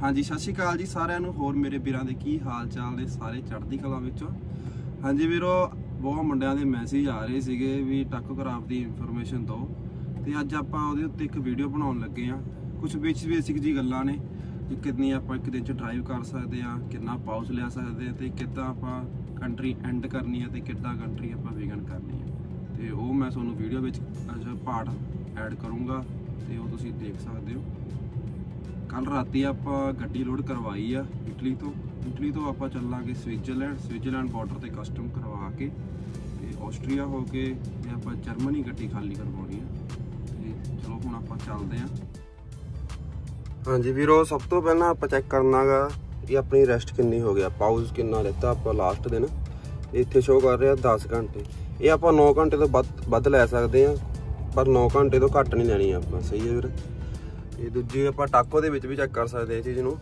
हाँ जी, सत श्री अकाल जी सारिਆਂ ਨੂੰ। होर मेरे ਵੀਰਾਂ ਦੇ ਕੀ हाल चाल ने? सारे चढ़ती कला ਵਿੱਚੋਂ। हाँ जी ਵੀਰੋ, बहुत ਮੁੰਡਿਆਂ ਦੇ ਮੈਸੇਜ ਆ ਰਹੇ ਸੀਗੇ ਵੀ ਟਾਕੋਗ੍ਰਾਫ ਦੀ ਇਨਫੋਰਮੇਸ਼ਨ ਦਿਓ, ਤੇ ਅੱਜ ਆਪਾਂ ਉਹਦੇ ਉੱਤੇ ਇੱਕ ਵੀਡੀਓ ਬਣਾਉਣ ਲੱਗੇ ਆ। ਕੁਝ ਬੇਸਿਕ ਜੀ ਗੱਲਾਂ ਨੇ ਕਿ ਕਿੰਨੀ ਆਪਾਂ ਇੱਕ ਦਿਨ 'ਚ ਡਰਾਈਵ ਕਰ ਸਕਦੇ ਆ, ਕਿੰਨਾ ਪਾਉਚ ਲੈ ਸਕਦੇ ਆ, ਤੇ ਕਿੱਦਾਂ ਆਪਾਂ ਕੰਟਰੀ ਐਂਡ ਕਰਨੀ ਆ, ਤੇ ਕਿੱਦਾਂ ਕੰਟਰੀ ਆਪਾਂ ਵਿਗਨ ਕਰਨੀ ਆ। ਤੇ ਉਹ ਮੈਂ ਤੁਹਾਨੂੰ ਵੀਡੀਓ ਵਿੱਚ ਪਾਰਟ ਐਡ ਕਰੂੰਗਾ ਤੇ ਉਹ ਤੁਸੀਂ ਦੇਖ ਸਕਦੇ ਹੋ। कल राती आप गड्डी लोड करवाई आ इटली तो आप चलांगे स्विट्जरलैंड बॉर्डर से कस्टम करवा के ऑस्ट्रिया हो के आप जर्मनी गड्डी खाली करवानी है। चलो हुण आप चलते हैं। हाँ जी वीरो, सब तो पहला आप चेक करना गा कि अपनी रेस्ट किन्नी हो गया, पाउज किन्ना लेता आप लास्ट दिन। इत्थे शो कर रहा 10 घंटे, ये आप 9 घंटे तो वध लै सकते हैं, पर 9 घंटे तो घट नहीं लैनी आप। सही है वीर। ये दूजी आप टाको दे विच भी चेक कर सकते इस चीज़ नूं।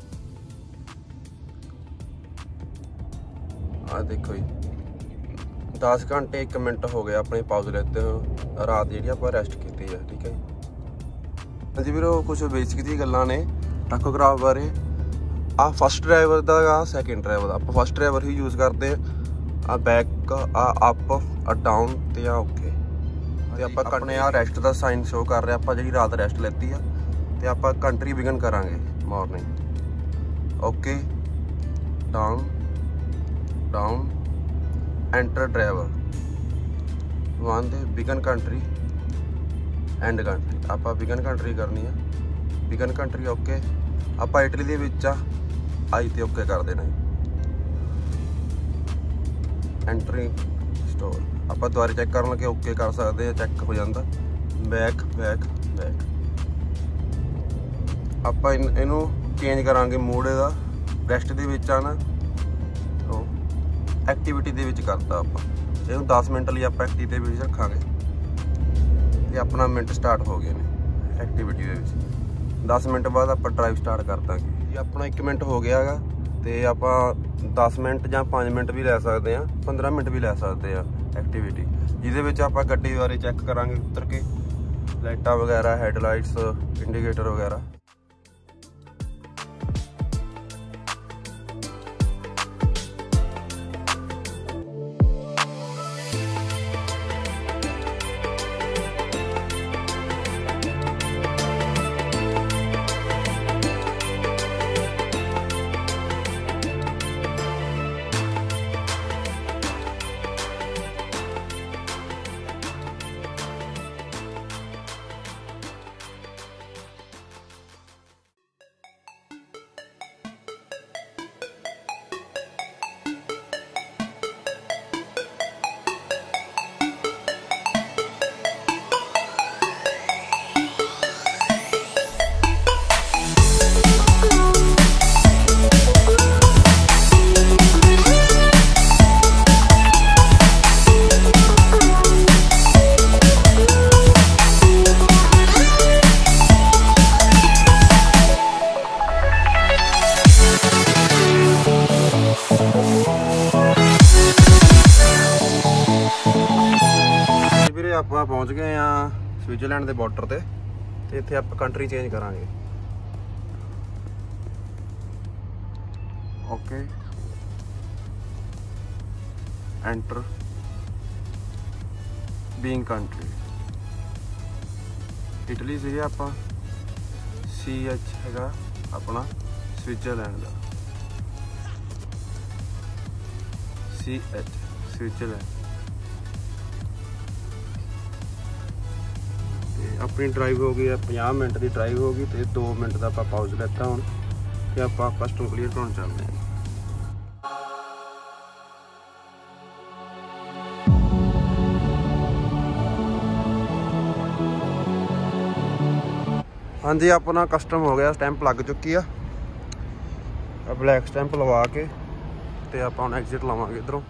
आ देखो जी 10 घंटे 1 मिनट हो गया अपने पाउज लेते हो, रात जी आप रेस्ट की है। ठीक है हाँ जी वीरो, कुछ बेसिक जी गल्लां ने टाकोग्राफ बारे। आ फस्ट ड्राइवर का, सैकेंड ड्राइवर आप फस्ट ड्राइवर ही यूज़ करते हैं। आ बैक आ अप आ डाउन ते आ ओके। ते आपां अपने आ रेस्ट का साइन शो कर रहे आप जी रात रेस्ट लेती है, ਤੇ ਆਪਾਂ ਕੰਟਰੀ ਬਿਗਨ ਕਰਾਂਗੇ morning. Okay, down down enter driver 1 ਦੇ ਬਿਗਨ ਕੰਟਰੀ ਐਂਡ ਕੰਟਰੀ। ਆਪਾਂ ਬਿਗਨ ਕੰਟਰੀ ਕਰਨੀ ਆ, ਬਿਗਨ ਕੰਟਰੀ। ਓਕੇ, ਆਪਾਂ ਇਟਲੀ ਦੇ ਵਿੱਚ ਆ ਆਈ ਤੇ ਓਕੇ ਕਰ ਦੇਣਾ। ਐਂਟਰੀ ਸਟੋਰ ਆਪਾਂ ਦੁਬਾਰਾ ਚੈੱਕ ਕਰਨ ਲੱਗੇ ਓਕੇ ਕਰ ਸਕਦੇ ਆ, ਚੈੱਕ ਹੋ ਜਾਂਦਾ। ਬੈਕ ਬੈਕ ਬੈਕ ਆਪਾਂ ਇਹਨੂੰ ਚੇਂਜ ਕਰਾਂਗੇ ਮੋਡ ਇਹਦਾ। ਰੈਸਟ ਦੇ ਵਿੱਚ ਆ ਨਾ, ਐਕਟੀਵਿਟੀ ਦੇ ਵਿੱਚ ਕਰਤਾ ਆਪਾਂ ਇਹਨੂੰ। 10 ਮਿੰਟ ਲਈ ਆਪਾਂ ਐਕਟੀਵਿਟੀ ਦੇ ਵਿੱਚ ਰੱਖਾਂਗੇ ਤੇ ਆਪਣਾ ਮਿੰਟ ਸਟਾਰਟ ਹੋ ਗਏ ਨੇ ਐਕਟੀਵਿਟੀ ਦੇ ਵਿੱਚ। 10 ਮਿੰਟ ਬਾਅਦ ਆਪਾਂ ਡਰਾਈਵ ਸਟਾਰਟ ਕਰ ਦਾਂਗੇ। ਇਹ ਆਪਣਾ 1 ਮਿੰਟ ਹੋ ਗਿਆ ਹੈਗਾ, ਤੇ ਆਪਾਂ 10 ਮਿੰਟ ਜਾਂ 5 ਮਿੰਟ ਵੀ ਲੈ ਸਕਦੇ ਆ, 15 ਮਿੰਟ ਵੀ ਲੈ ਸਕਦੇ ਆ ਐਕਟੀਵਿਟੀ, ਜਿਹਦੇ ਵਿੱਚ ਆਪਾਂ ਗੱਡੀ ਬਾਰੇ ਚੈੱਕ ਕਰਾਂਗੇ ਉਤਰ ਕੇ, ਲਾਈਟਾਂ ਵਗੈਰਾ, ਹੈਡਲਾਈਟਸ, ਇੰਡੀਕੇਟਰ ਵਗੈਰਾ। ਆਪਾਂ ਪਹੁੰਚ ਗਏ ਆ ਸਵਿਟਜ਼ਰਲੈਂਡ ਦੇ ਬਾਰਡਰ ਤੇ ਇੱਥੇ ਆਪਾਂ ਕੰਟਰੀ ਚੇਂਜ ਕਰਾਂਗੇ। ਓਕੇ, ਐਂਟਰ ਬੀਇੰਗ ਕੰਟਰੀ। ਇਟਲੀ ਸੀਗੇ ਆਪਾਂ, CH ਹੈਗਾ ਆਪਣਾ ਸਵਿਟਜ਼ਰਲੈਂਡ ਦਾ, CH ਸਵਿਟਜ਼ਰਲੈਂਡ। अपनी ड्राइव हो गई है 50 मिनट की ड्राइव हो गई, तो 2 मिनट का आप पाउज लेता हूँ तो आप कस्टम क्लीयर कराने चलते हैं। हाँ जी, अपना कस्टम हो गया, स्टैंप लग चुकी है। ब्लैक स्टैंप लवा के तो आप एग्जिट लवांगे इधरों।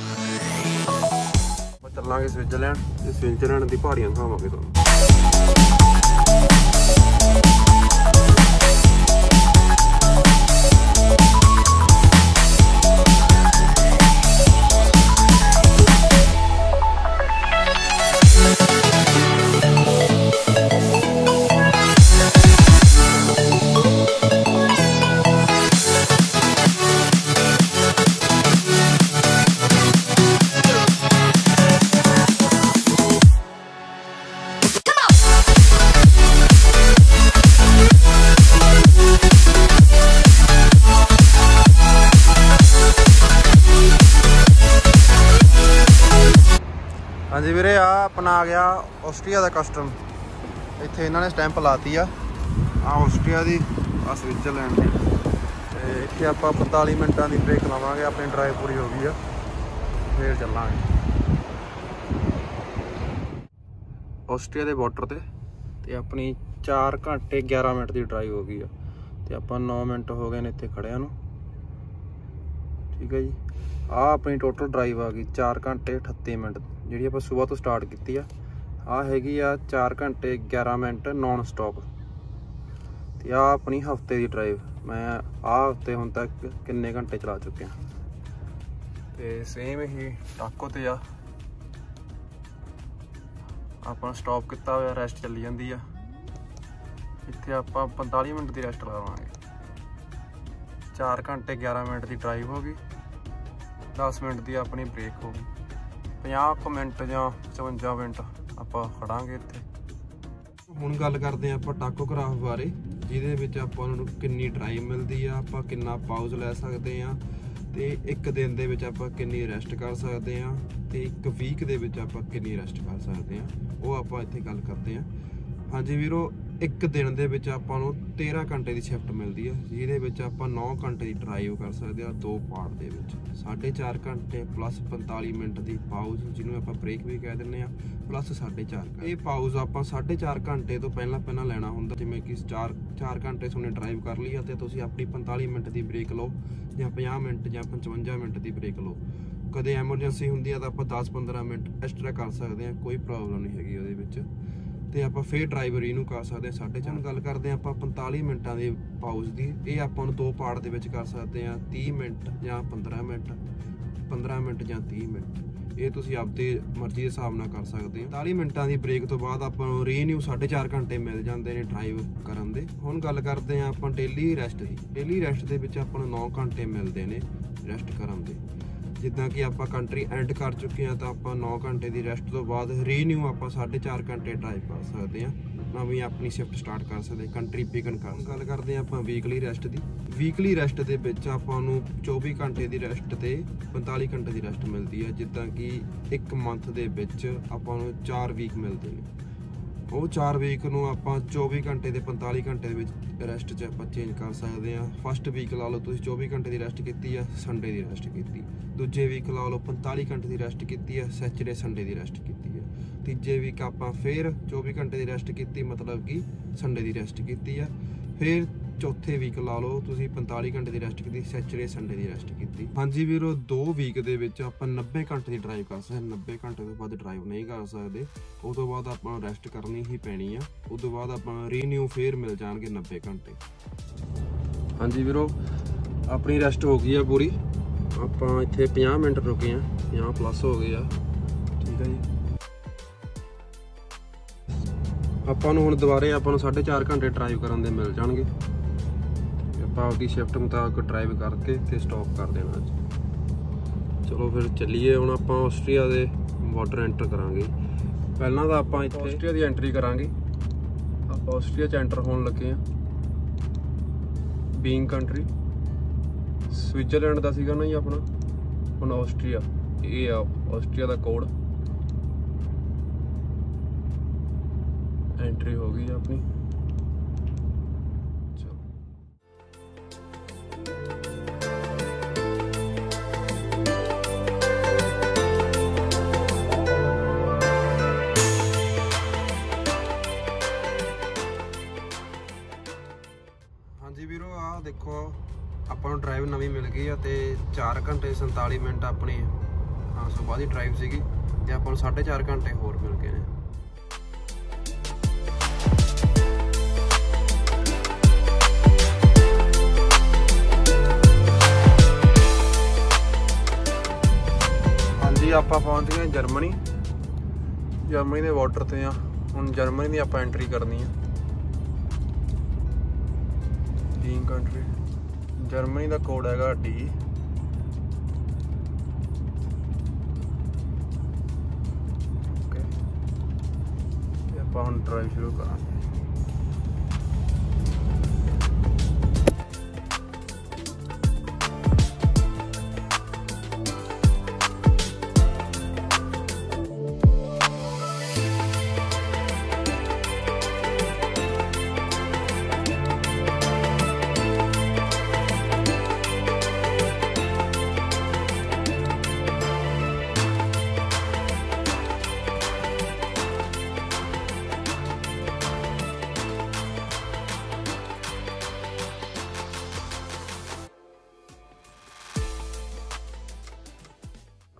चलांगे स्विट्जरलैंड की पहाड़ियां दिखावांगे तुहानूं। हाँ जी वीरे, आ अपना आ गया ਆਸਟਰੀਆ ਦਾ ਕਸਟਮ। ਇੱਥੇ ਇਹਨਾਂ ਨੇ ਸਟੈਂਪ ਲਾਤੀ ਆ ਆਸਟਰੀਆ ਦੀ, ਆ ਸਵਿਟਜ਼ਰਲੈਂਡ ਦੀ। ਤੇ ਇੱਥੇ ਆਪਾਂ 45 ਮਿੰਟਾਂ ਦੀ ਬ੍ਰੇਕ ਲਾਵਾਂਗੇ। ਆਪਣੀ ਡਰਾਈਵ ਪੂਰੀ ਹੋ ਗਈ ਆ, ਫੇਰ ਚੱਲਾਂਗੇ ਆਸਟਰੀਆ ਦੇ ਬਾਰਡਰ ਤੇ ਆਪਣੀ 4 ਘੰਟੇ 11 ਮਿੰਟ ਦੀ ਡਰਾਈਵ ਹੋ ਗਈ ਆ। ਤੇ ਆਪਾਂ 9 ਮਿੰਟ ਹੋ ਗਏ ਨੇ ਇੱਥੇ ਖੜਿਆਂ ਨੂੰ। ਠੀਕ ਹੈ ਜੀ, ਆ ਆਪਣੀ ਟੋਟਲ ਡਰਾਈਵ ਆ ਗਈ 4 ਘੰਟੇ 38 ਮਿੰਟ, ਜਿਹੜੀ ਆਪਾਂ ਸਵੇਰ ਤੋਂ ਸਟਾਰਟ ਕੀਤੀ ਆ। ਆ ਹੈਗੀ ਆ 4 ਘੰਟੇ 11 ਮਿੰਟ ਨੌਨ ਸਟਾਪ। ਤੇ ਆ ਆਪਣੀ ਹਫਤੇ ਦੀ ਡਰਾਈਵ। ਮੈਂ ਆ ਹਫਤੇ ਹੁਣ ਤੱਕ ਕਿੰਨੇ ਘੰਟੇ ਚਲਾ ਚੁੱਕਿਆ। ਤੇ ਸੇਮ ਹੀ ਟਾਕੋ ਤੇ ਆ ਆਪਾਂ ਸਟਾਪ ਕੀਤਾ ਹੋਇਆ, ਰੈਸਟ ਚੱਲੀ ਜਾਂਦੀ ਆ। ਇੱਥੇ ਆਪਾਂ 45 ਮਿੰਟ ਦੀ ਰੈਸਟ ਲਾਵਾਂਗੇ। 4 ਘੰਟੇ 11 ਮਿੰਟ ਦੀ ਡਰਾਈਵ ਹੋ ਗਈ, 10 ਮਿੰਟ ਦੀ ਆਪਣੀ ਬ੍ਰੇਕ ਹੋ ਗਈ। 50 ਮਿੰਟ ਜਾਂ 55 ਮਿੰਟ ਆਪਾਂ ਖੜਾਂਗੇ ਇੱਥੇ। ਹੁਣ ਗੱਲ ਕਰਦੇ ਹਾਂ ਆਪਾਂ ਟਾਕੋਗ੍ਰਾਫ ਬਾਰੇ, ਜਿਹਦੇ ਵਿੱਚ ਆਪਾਂ ਨੂੰ ਕਿੰਨੀ ਡਰਾਈਵ ਮਿਲਦੀ ਆ, ਆਪਾਂ ਕਿੰਨਾ ਪਾਊਜ਼ ਲੈ ਸਕਦੇ ਆ, ਤੇ ਇੱਕ ਦਿਨ ਦੇ ਵਿੱਚ ਆਪਾਂ ਕਿੰਨੀ ਰੈਸਟ ਕਰ ਸਕਦੇ ਆ, ਤੇ ਇੱਕ ਵੀਕ ਦੇ ਵਿੱਚ ਆਪਾਂ ਕਿੰਨੀ ਰੈਸਟ ਕਰ ਸਕਦੇ ਆ, ਉਹ ਆਪਾਂ ਇੱਥੇ ਗੱਲ ਕਰਦੇ ਆ। ਹਾਂਜੀ ਵੀਰੋ, ਇੱਕ ਦਿਨ ਦੇ ਵਿੱਚ ਆਪਾਂ ਨੂੰ 13 ਘੰਟੇ ਦੀ ਸ਼ਿਫਟ ਮਿਲਦੀ ਆ, ਜਿਹਦੇ ਵਿੱਚ ਆਪਾਂ 9 ਘੰਟੇ ਦੀ ਡਰਾਈਵ ਕਰ ਸਕਦੇ ਆ 2 ਪਾਰਟ ਦੇ ਵਿੱਚ। 4.5 ਘੰਟੇ ਪਲੱਸ 45 ਮਿੰਟ ਦੀ ਪਾਊਜ਼, ਜਿਹਨੂੰ ਆਪਾਂ ਬ੍ਰੇਕ ਵੀ ਕਹਿ ਦਿੰਦੇ ਆ, ਪਲੱਸ 4.5 ਘੰਟੇ। ਇਹ ਪਾਊਜ਼ ਆਪਾਂ 4.5 ਘੰਟੇ ਤੋਂ ਪਹਿਲਾਂ ਲੈਣਾ ਹੁੰਦਾ। ਜਿਵੇਂ ਕਿ 4 ਘੰਟੇ ਤੁਹਾਨੂੰ ਡਰਾਈਵ ਕਰ ਲਈ ਆ ਤੇ ਤੁਸੀਂ ਆਪਣੀ 45 ਮਿੰਟ ਦੀ ਬ੍ਰੇਕ ਲਓ, ਜਾਂ 50 ਮਿੰਟ ਜਾਂ 55 ਮਿੰਟ ਦੀ ਬ੍ਰੇਕ ਲਓ। ਕਦੇ ਐਮਰਜੈਂਸੀ ਹੁੰਦੀ ਆ ਤਾਂ ਆਪਾਂ 10-15 ਮਿੰਟ ਐਕਸਟਰਾ ਕਰ ਸਕਦੇ ਆ, ਕੋਈ ਪ੍ਰੋਬਲਮ ਨਹੀਂ ਹੈਗੀ ਉਹਦੇ ਵਿੱਚ। ਤੇ ਆਪਾਂ ਫੇਰ ਡਰਾਈਵਰ ਇਹਨੂੰ ਕਰ ਸਕਦੇ ਆ 4.5। ਗੱਲ ਕਰਦੇ ਆ ਆਪਾਂ 45 ਮਿੰਟਾਂ ਦੇ ਪਾਊਜ਼ ਦੀ। ਇਹ ਆਪਾਂ ਨੂੰ 2 ਪਾਰਟ ਦੇ ਵਿੱਚ ਕਰ ਸਕਦੇ ਆ, 30 ਮਿੰਟ ਜਾਂ 15 ਮਿੰਟ, 15 ਮਿੰਟ ਜਾਂ 30 ਮਿੰਟ। ਇਹ ਤੁਸੀਂ ਆਪਦੀ ਮਰਜ਼ੀ ਦੇ ਹਿਸਾਬ ਨਾਲ ਕਰ ਸਕਦੇ ਆ। 40 ਮਿੰਟਾਂ ਦੀ ਬ੍ਰੇਕ ਤੋਂ ਬਾਅਦ ਆਪਾਂ ਨੂੰ ਰੀਨਿਊ 4.5 ਘੰਟੇ ਮਿਲ ਜਾਂਦੇ ਨੇ ਡਰਾਈਵ ਕਰਨ ਦੇ। ਹੁਣ ਗੱਲ ਕਰਦੇ ਆ ਆਪਾਂ ਡੇਲੀ ਰੈਸਟ ਦੀ। ਡੇਲੀ ਰੈਸਟ ਦੇ ਵਿੱਚ ਆਪਾਂ ਨੂੰ 9 ਘੰਟੇ ਮਿਲਦੇ ਨੇ ਰੈਸਟ ਕਰਨ ਦੇ। ਜਿੱਦਾਂ ਕਿ ਆਪਾਂ ਕੰਟਰੀ ਐਂਡ ਕਰ ਚੁੱਕੇ ਹਾਂ ਤਾਂ ਆਪਾਂ 9 ਘੰਟੇ ਦੀ ਰੈਸਟ ਤੋਂ ਬਾਅਦ ਰੀਨਿਊ ਆਪਾਂ 4.5 ਘੰਟੇ ਡਰਾਈਵ ਕਰ ਸਕਦੇ ਹਾਂ, ਨਵੀਂ ਆਪਣੀ ਸ਼ਿਫਟ ਸਟਾਰਟ ਕਰ ਸਕਦੇ, ਕੰਟਰੀ ਪਿਕਨ ਕਰ। ਗੱਲ ਕਰਦੇ ਹਾਂ ਆਪਾਂ ਵੀਕਲੀ ਰੈਸਟ ਦੀ। ਵੀਕਲੀ ਰੈਸਟ ਦੇ ਵਿੱਚ ਆਪਾਂ ਨੂੰ 24 ਘੰਟੇ ਦੀ ਰੈਸਟ ਤੇ 45 ਘੰਟੇ ਦੀ ਰੈਸਟ ਮਿਲਦੀ ਹੈ। ਜਿੱਦਾਂ ਕਿ ਇੱਕ ਮੰਥ ਦੇ ਵਿੱਚ ਆਪਾਂ ਨੂੰ 4 ਵੀਕ ਮਿਲਦੇ ਨੇ। ਉਹ 4 ਵੀਕ ਨੂੰ ਆਪਾਂ 24 ਘੰਟੇ ਤੇ 45 ਘੰਟੇ ਦੇ ਵਿੱਚ ਰੈਸਟ 'ਚ ਆਪਾਂ ਚੇਂਜ ਕਰ ਸਕਦੇ ਹਾਂ। ਫਸਟ ਵੀਕ ਲਾ ਲਓ ਤੁਸੀਂ 24 ਘੰਟੇ ਦੀ ਰੈਸਟ ਕੀਤੀ ਆ, ਸੰਡੇ ਦੀ ਰੈਸਟ ਕੀਤੀ। ਦੂਜੇ ਵੀਕ ਲਾ ਲਓ 45 ਘੰਟੇ ਦੀ ਰੈਸਟ ਕੀਤੀ ਆ, ਸੈਚਰਡੇ ਸੰਡੇ ਦੀ ਰੈਸਟ ਕੀਤੀ ਆ। ਤੀਜੇ ਵੀਕ ਆਪਾਂ ਫੇਰ 24 ਘੰਟੇ ਦੀ ਰੈਸਟ ਕੀਤੀ, ਮਤਲਬ ਕਿ ਸੰਡੇ ਦੀ ਰੈਸਟ ਕੀਤੀ ਆ। ਫਿਰ ਚੌਥੇ ਵੀਕ ਲਾ ਲਓ ਤੁਸੀਂ 45 ਘੰਟੇ ਦੀ ਰੈਸਟ ਕੀਤੀ, ਸੈਚਰਡੇ ਸੰਡੇ ਦੀ ਰੈਸਟ ਕੀਤੀ। ਹਾਂਜੀ ਵੀਰੋ, 2 ਵੀਕ ਦੇ ਵਿੱਚ ਆਪਾਂ 90 ਘੰਟੇ ਦੀ ਡਰਾਈਵ ਕਰ ਸਕਦੇ। 90 ਘੰਟੇ ਤੋਂ ਬਾਅਦ ਡਰਾਈਵ ਨਹੀਂ ਕਰ ਸਕਦੇ। ਉਸ ਤੋਂ ਬਾਅਦ ਆਪਾਂ ਨੂੰ ਰੈਸਟ ਕਰਨੀ ਹੀ ਪੈਣੀ ਆ। ਉਸ ਤੋਂ ਬਾਅਦ ਆਪਾਂ ਰੀਨਿਊ ਫੇਰ ਮਿਲ ਜਾਣਗੇ 90 ਘੰਟੇ। ਹਾਂਜੀ ਵੀਰੋ, ਆਪਣੀ ਰੈਸਟ ਹੋ ਗਈ ਆ ਪੂਰੀ। ਆਪਾਂ ਇੱਥੇ 50 ਮਿੰਟ ਰੁਕੇ ਆ, 50 ਪਲੱਸ ਹੋ ਗਏ ਆ। ਠੀਕ ਆ ਜੀ, ਆਪਾਂ ਨੂੰ ਹੁਣ ਦੁਬਾਰੇ ਆਪਾਂ ਨੂੰ 4.5 ਘੰਟੇ ਡਰਾਈਵ ਕਰਨ ਦੇ ਮਿਲ ਜਾਣਗੇ। ਆਪਾਂ ਆਪਦੀ ਸ਼ਿਫਟ ਮੁਤਾਬਕ ਡਰਾਈਵ ਕਰਕੇ ਤੇ ਸਟਾਪ ਕਰ ਦੇਣਾ ਅੱਜ। ਚਲੋ ਫਿਰ ਚੱਲੀਏ। ਹੁਣ ਆਪਾਂ ਆਸਟਰੀਆ ਦੇ ਬਾਰਡਰ ਐਂਟਰ ਕਰਾਂਗੇ। ਪਹਿਲਾਂ ਤਾਂ ਆਪਾਂ ਇੱਥੇ ਆਸਟਰੀਆ ਦੀ ਐਂਟਰੀ ਕਰਾਂਗੇ। ਆਪਾਂ ਆਸਟਰੀਆ 'ਚ ਐਂਟਰ ਹੋਣ ਲੱਗੇ ਆ। ਬੀਇੰਗ ਕੰਟਰੀ ਸਵਿਟਜ਼ਰਲੈਂਡ ਦਾ ਸੀਗਾ ਨਾ ਜੀ ਆਪਣਾ, ਹੁਣ ਆਸਟਰੀਆ। ਇਹ ਆ ਆਸਟਰੀਆ ਦਾ ਕੋਡ। ਐਂਟਰੀ ਹੋ ਗਈ ਆਪਣੀ। ਹਾਂਜੀ ਵੀਰੋ, ਆਹ ਦੇਖੋ ਆਪਾਂ ਨੂੰ ਡਰਾਈਵ ਨਵੀਂ ਮਿਲ ਗਈ ਆ ਤੇ 4 ਘੰਟੇ 47 ਮਿੰਟ ਆਪਣੀ ਸੁਬਾਹ ਦੀ ਡਰਾਈਵ ਸੀਗੀ ਤੇ ਆਪਾਂ ਨੂੰ 4.5 ਘੰਟੇ ਹੋਰ ਮਿਲ ਗਏ ਨੇ। ਹਾਂਜੀ, ਆਪਾਂ ਪਹੁੰਚ ਗਏ ਜਰਮਨੀ। ਜਰਮਨੀ ਦੇ ਬਾਰਡਰ ਤੇ ਆ। ਹੁਣ ਜਰਮਨੀ ਦੀ ਆਪਾਂ ਐਂਟਰੀ ਕਰਨੀ ਆ। ਬੀਇੰਗ ਕੰਟਰੀ ਜਰਮਨੀ ਦਾ ਕੋਡ ਹੈਗਾ D। ਓਕੇ, ਤੇ ਆਪਾਂ ਹੁਣ ਡਰਾਈਵ ਸ਼ੁਰੂ ਕਰਾਂਗੇ।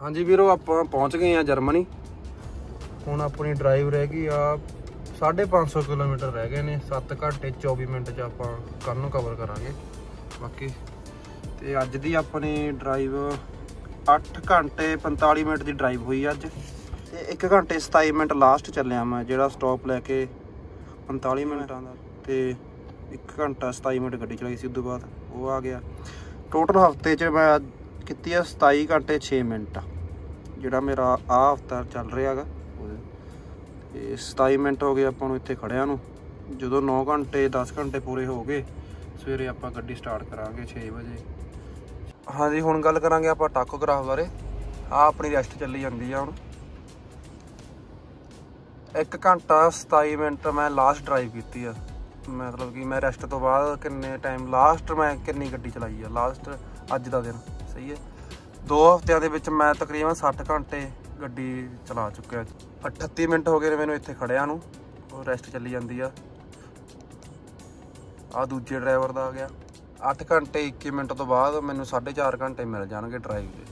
ਹਾਂਜੀ ਵੀਰੋ ਆਪਾਂ ਪਹੁੰਚ ਗਏ ਆ ਜਰਮਨੀ। ਹੁਣ ਆਪਣੀ ਡਰਾਈਵ ਰਹਿ ਗਈ ਆ 550 ਕਿਲੋਮੀਟਰ ਰਹਿ ਗਏ ਨੇ। 7 ਘੰਟੇ 24 ਮਿੰਟ 'ਚ ਆਪਾਂ ਕੱਲ੍ਹ ਨੂੰ ਕਵਰ ਕਰਾਂਗੇ ਬਾਕੀ। ਤੇ ਅੱਜ ਦੀ ਆਪਣੀ ਡਰਾਈਵ 8 ਘੰਟੇ 45 ਮਿੰਟ ਦੀ ਡਰਾਈਵ ਹੋਈ ਅੱਜ। ਤੇ 1 ਘੰਟੇ 27 ਮਿੰਟ ਲਾਸਟ ਚੱਲਿਆ ਮੈਂ, ਜਿਹੜਾ ਸਟਾਪ ਲੈ ਕੇ 45 ਮਿੰਟਾਂ ਦਾ। ਤੇ 1 ਘੰਟਾ 27 ਮਿੰਟ ਗੱਡੀ ਚਲਾਈ ਸੀ, ਉਸ ਤੋਂ ਬਾਅਦ ਉਹ ਆ ਗਿਆ। ਟੋਟਲ ਹਫਤੇ 'ਚ ਮੈਂ ਕੀਤੀ ਆ 27 ਘੰਟੇ 6 ਮਿੰਟ, ਜਿਹੜਾ ਮੇਰਾ ਆਹ ਹਫਤਾ ਚੱਲ ਰਿਹਾ ਹੈਗਾ। ਤੇ 27 ਮਿੰਟ ਹੋ ਗਏ ਆਪਾਂ ਨੂੰ ਇੱਥੇ ਖੜਿਆਂ ਨੂੰ। ਜਦੋਂ 9 ਘੰਟੇ 10 ਘੰਟੇ ਪੂਰੇ ਹੋ ਗਏ, ਸਵੇਰੇ ਆਪਾਂ ਗੱਡੀ ਸਟਾਰਟ ਕਰਾਂਗੇ 6 ਵਜੇ। ਹਾਂਜੀ ਹੁਣ ਗੱਲ ਕਰਾਂਗੇ ਆਪਾਂ ਟਾਕੋਗ੍ਰਾਫ ਬਾਰੇ। ਆਹ ਆਪਣੀ ਰੈਸਟ ਚੱਲੀ ਜਾਂਦੀ ਆ ਹੁਣ। 1 ਘੰਟਾ 27 ਮਿੰਟ ਮੈਂ ਲਾਸਟ ਡਰਾਈਵ ਕੀਤੀ ਆ। ਮਤਲਬ ਕਿ ਮੈਂ ਰੈਸਟ ਤੋਂ ਬਾਅਦ ਕਿੰਨੇ ਟਾਈਮ ਲਾਸਟ ਮੈਂ ਕਿੰਨੀ ਗੱਡੀ ਚਲਾਈ ਆ ਲਾਸਟ ਅੱਜ ਦਾ ਦਿਨ। ਸਹੀ ਹੈ, 2 ਹਫ਼ਤਿਆਂ ਦੇ ਵਿੱਚ ਮੈਂ ਤਕਰੀਬਨ 60 ਘੰਟੇ ਗੱਡੀ ਚਲਾ ਚੁੱਕਿਆ। 38 ਮਿੰਟ ਹੋ ਗਏ ਨੇ ਮੈਨੂੰ ਇੱਥੇ ਖੜਿਆਂ ਨੂੰ। ਉਹ ਰੈਸਟ ਚੱਲੀ ਜਾਂਦੀ ਆ। ਆਹ ਦੂਜੇ ਡਰਾਈਵਰ ਦਾ ਆ ਗਿਆ। 8 ਘੰਟੇ 21 ਮਿੰਟ ਤੋਂ ਬਾਅਦ ਮੈਨੂੰ 4.5 ਘੰਟੇ ਮਿਲ ਜਾਣਗੇ ਡਰਾਈਵ ਦੇ।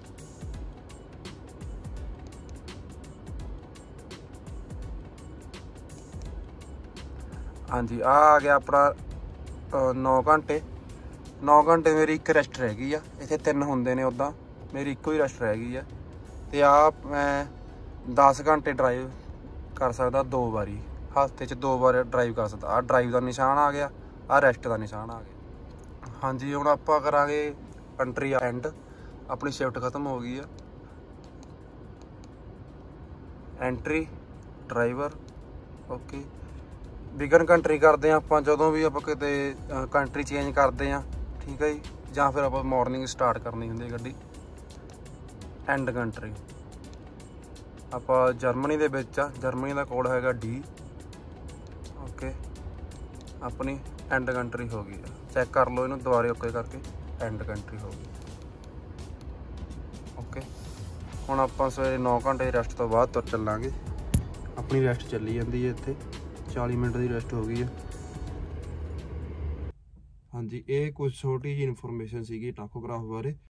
ਹਾਂਜੀ ਆ ਗਿਆ ਆਪਣਾ 9 ਘੰਟੇ। 9 ਘੰਟੇ ਮੇਰੀ ਇੱਕ ਰੈਸਟ ਰਹਿ ਗਈ ਆ। ਇੱਥੇ 3 ਹੁੰਦੇ ਨੇ, ਉੱਦਾਂ ਮੇਰੀ ਇੱਕੋ ਹੀ ਰੈਸਟ ਰਹਿ ਗਈ ਆ। ਤੇ ਆ ਮੈਂ 10 ਘੰਟੇ ਡਰਾਈਵ ਕਰ ਸਕਦਾ 2 ਵਾਰੀ, ਹਫ਼ਤੇ 'ਚ 2 ਵਾਰ ਡਰਾਈਵ ਕਰ ਸਕਦਾ। ਆਹ ਡਰਾਈਵ ਦਾ ਨਿਸ਼ਾਨ ਆ ਗਿਆ, ਆਹ ਰੈਸਟ ਦਾ ਨਿਸ਼ਾਨ ਆ ਗਿਆ। ਹਾਂਜੀ ਹੁਣ ਆਪਾਂ ਕਰਾਂਗੇ ਕੰਟਰੀ ਐਂਡ। ਆਪਣੀ ਸ਼ਿਫਟ ਖਤਮ ਹੋ ਗਈ ਆ। Entry driver okay. Begin country ਕਰਦੇ ਆ ਆਪਾਂ ਜਦੋਂ ਵੀ ਆਪਾਂ ਕਿਤੇ ਕੰਟਰੀ ਚੇਂਜ ਕਰਦੇ ਆ, ਠੀਕ ਹੈ ਜੀ। ਜਾਂ ਫਿਰ ਆਪਾਂ ਮਾਰਨਿੰਗ ਸਟਾਰਟ ਕਰਨੀ ਹੁੰਦੀ ਹੈ ਗੱਡੀ। ਐਂਡ ਕੰਟਰੀ ਆਪਾਂ ਜਰਮਨੀ ਦੇ ਵਿੱਚ ਆ। ਜਰਮਨੀ ਦਾ ਕੋਡ ਹੈਗਾ D। ਓਕੇ ਆਪਣੀ ਐਂਡ ਕੰਟਰੀ ਹੋ ਗਈ ਆ। ਚੈੱਕ ਕਰ ਲਓ ਇਹਨੂੰ ਦੁਬਾਰੇ ਓਕੇ ਕਰਕੇ। ਐਂਡ ਕੰਟਰੀ ਹੋ ਗਈ ਓਕੇ। ਹੁਣ ਆਪਾਂ ਸਵੇਰੇ 9 ਘੰਟੇ ਰੈਸਟ ਤੋਂ ਬਾਅਦ ਤੁਰ ਚੱਲਾਂਗੇ। ਆਪਣੀ ਰੈਸਟ ਚੱਲੀ ਜਾਂਦੀ ਹੈ ਇੱਥੇ। 40 ਮਿੰਟ ਦੀ ਰੈਸਟ ਹੋ ਗਈ ਹੈ। ਹਾਂਜੀ ਇਹ ਕੁਝ ਛੋਟੀ ਜਿਹੀ ਇਨਫੋਰਮੇਸ਼ਨ ਸੀਗੀ ਟਾਕੋਗ੍ਰਾਫ ਬਾਰੇ।